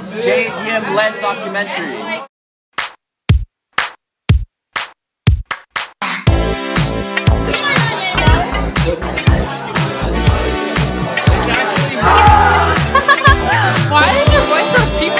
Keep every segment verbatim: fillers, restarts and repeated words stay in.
J D M led documentary. Why is your voice so deep?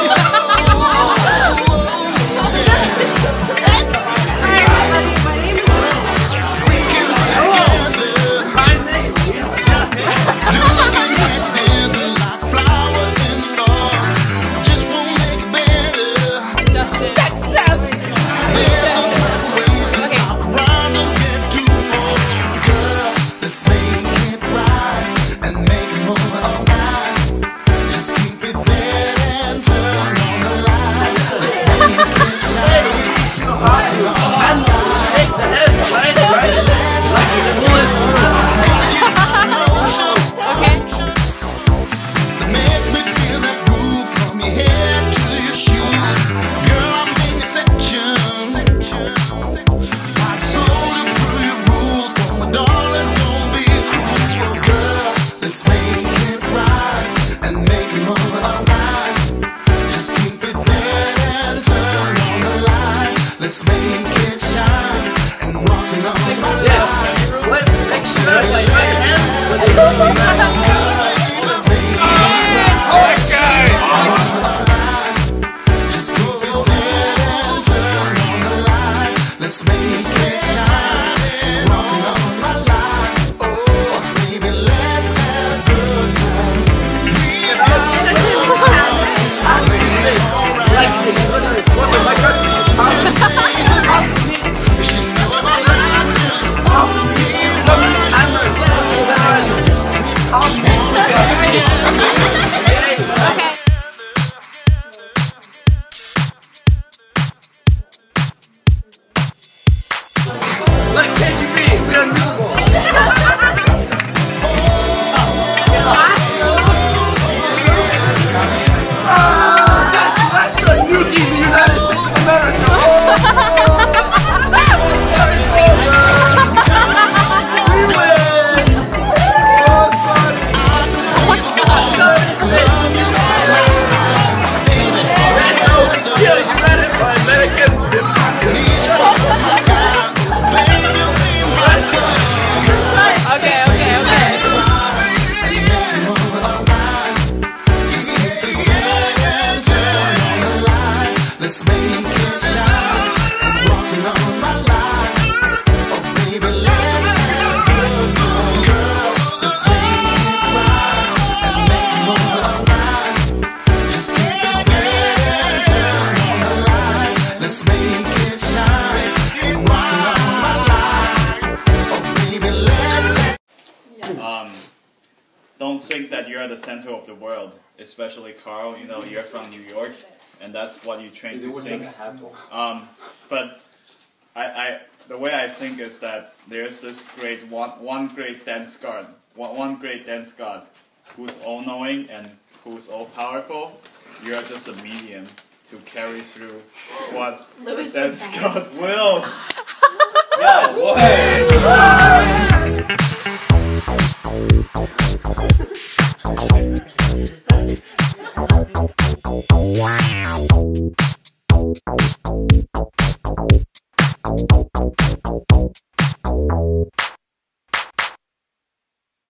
Let's make it shine and rockin' on my life. What? Make sure you like my hands. Let's make it right and just go ahead and turn on the light. Let's make it shine and rockin' on my life. Oh, baby, let's have a good time. We are Let's make it shine, rockin' on my life. Oh baby, let's have a good time, girl. Let's make it right and make it move alright. Just keep it ready and turn on the light. Let's make it shine, rockin' on my life. Oh baby, let's. Um, don't think that you're the center of the world, especially Carl. You know, you're from New York. And that's what you train to think. Um, but I, I, the way I think is that there's this great one, one great dance god, one, one great dance god, who's all-knowing and who's all-powerful. You're just a medium to carry through what the dance god wills. Yes.